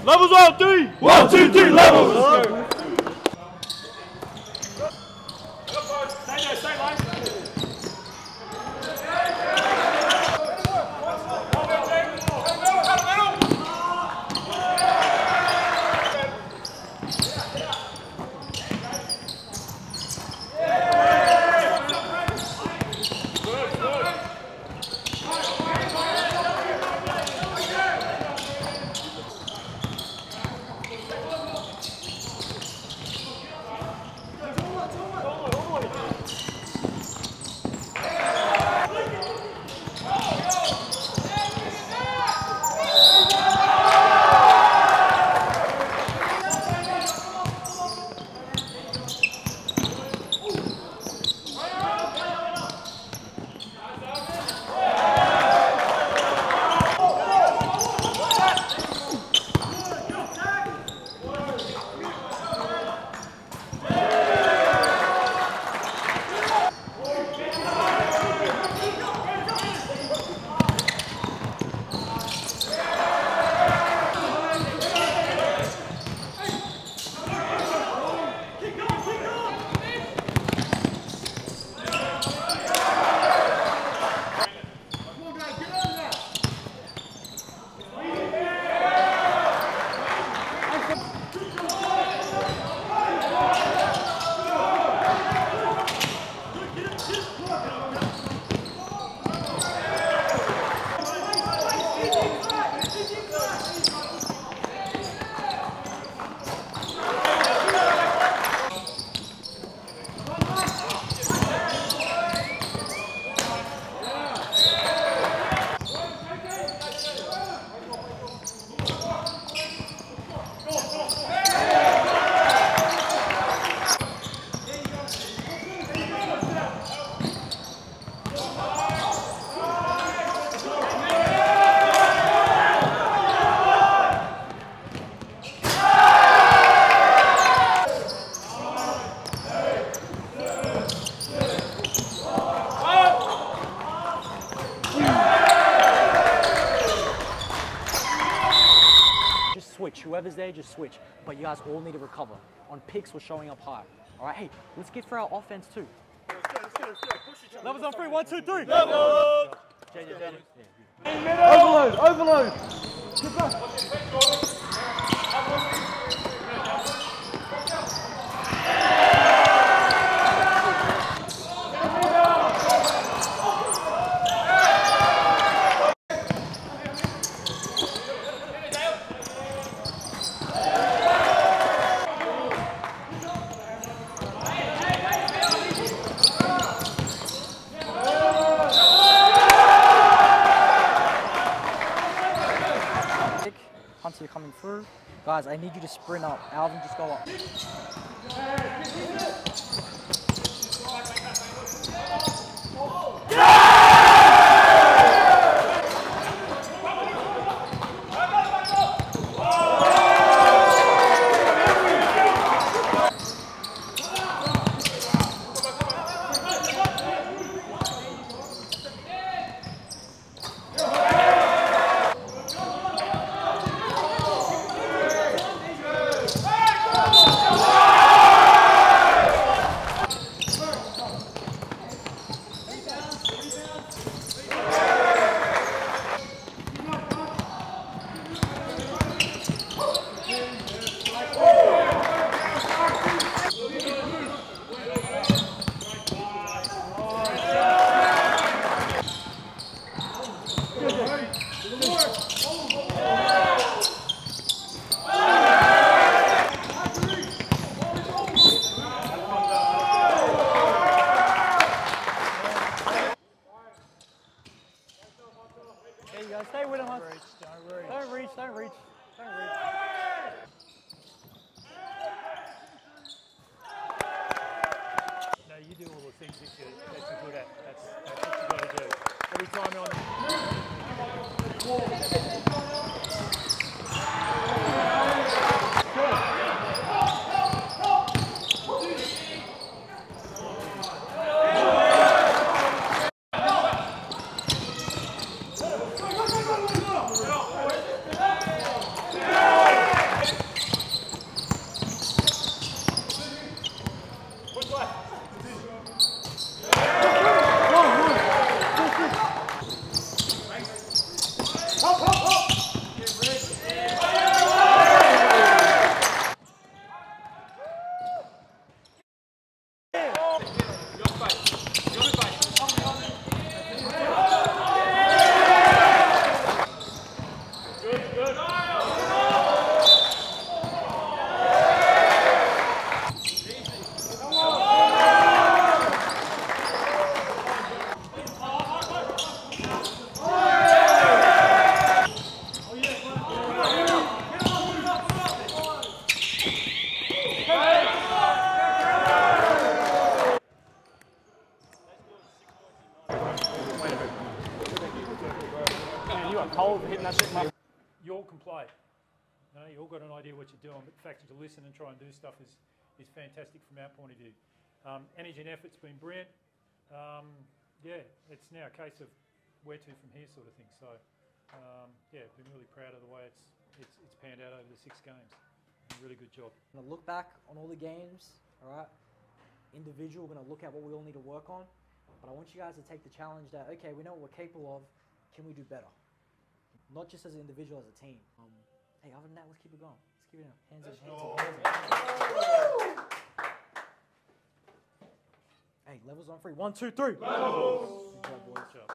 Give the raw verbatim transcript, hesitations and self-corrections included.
Levels on three. One, two, three, levels. Let's go. Stay there, stay line. Switch, whoever's there, just switch. But you guys all need to recover. On picks, we're showing up high. All right, hey, let's get for our offense too. Let's go, let's go, let's go. Push each other. Levels on three, one, two, three. Levels! Overload, overload. Good pass. Hunter coming through. Guys, I need you to sprint up. Alvin, just go up. There you go. Stay with him, Hunt. Don't reach, don't reach, don't reach. Don't reach. No, you do all the things that you're, that you're good at. That's, that's what you've got to do. Every time you're on the You know, you all got an idea what you're doing, but the fact that you listen and try and do stuff is, is fantastic from our point of view. Um, energy and effort's been brilliant. Um, yeah, it's now a case of where to from here sort of thing. So, um, yeah, been really proud of the way it's, it's, it's panned out over the six games. Really good job. I'm going to look back on all the games, all right? Individual, we're going to look at what we all need to work on. But I want you guys to take the challenge that, okay, we know what we're capable of. Can we do better? Not just as an individual, as a team. Um, hey, other than that, let's keep it going. Let's keep it in. Hands in, hands in, hands in. Hey, levels on three. One, two, three. Levels! Good job, boys. Good job.